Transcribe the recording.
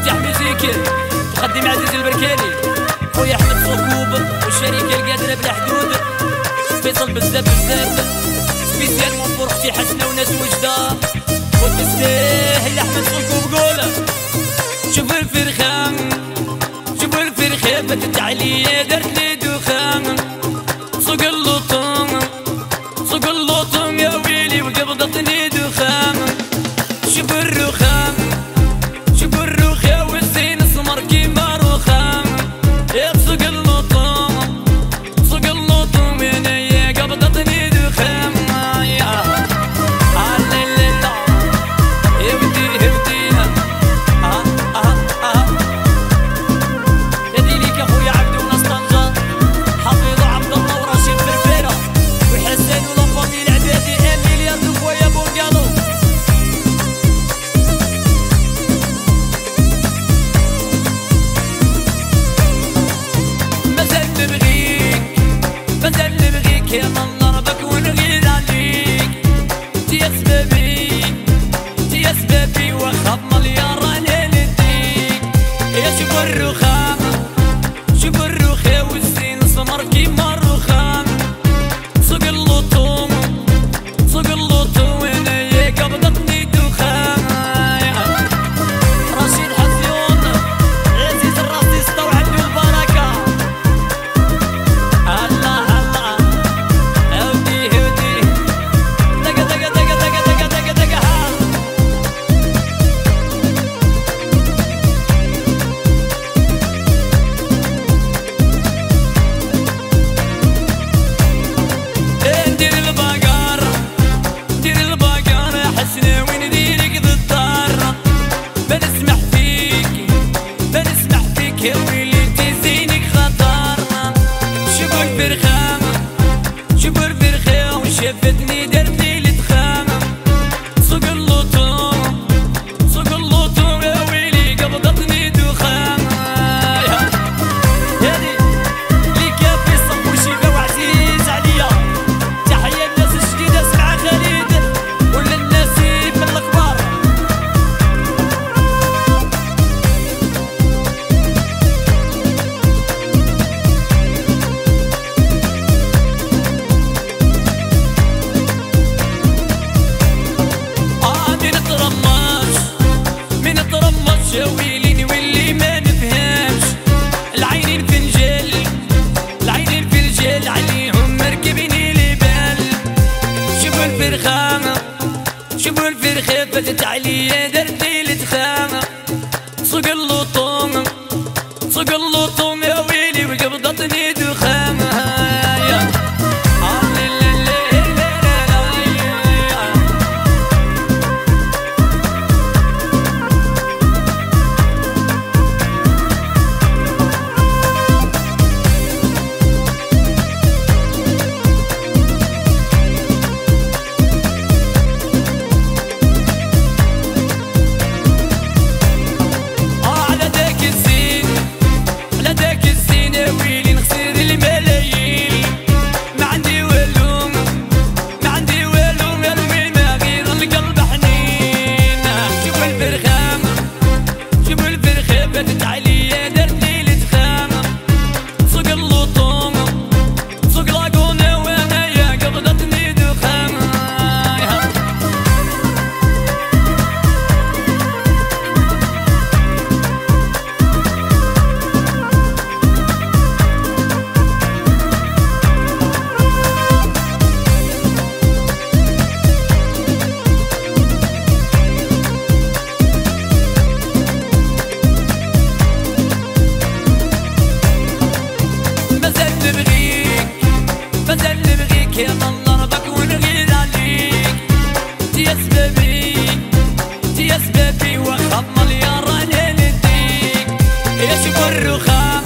مفتاح ميوزيك تقدم عزيز البركاني، خويا احمد صكوب والشركه القادره بلا حدود، فيصل بزاف سبيسيالمون بور اختي حسنه وناس وجده، وتستاهل احمد صكوب قوله. شوفوا الفرخان شوفوا الفرخه باتت عليا درت لي دخان، سوق اللوطون سوق اللوطون يا ويلي وقبضتني دخان. شوفوا الرخام شوفوا الرخا والزين اسمر كيما رخام، يا سوق اللوطون سوق اللوطون يا قبضتني دخان. يا من ضربك ونغير عليك يا سبابي يا سبابي واخاف مليار انا نديك. يا شوف الرخام شوف الرخا والزين سمر كيما الرخام، سوق اللوطون سوق اللوطون انايا قبضتني دخان. رشيد حسيون عزيز الراسي استوعب البركه. الله يا ويلي تزينك خطر. شوفوا الفرخام شوفوا الفرخة وشافتني درت لي الدخان، سوق اللوطون سوق اللوطون يا ويلي قبضتني دخان. هادي لي كافي صب وشيبة وعزيز عليا، تحية الناس الجديدة سمع خالد ولا الناس من الأخبار. يا ويلي نولي ما نفهمش، العينين في الجل العينين في الجل عليهم مركبيني البال. شوفوا الفرخام شوفوا الفرخة فاتت عليا درت لي الدخان، سوق اللوطون سوق اللوطون يا ويلي وقبضتني دخان. يا من ضربك ونغير عليك يا سبابي يا سبابي واخاف مليار انا نديك. يا شوف الرخام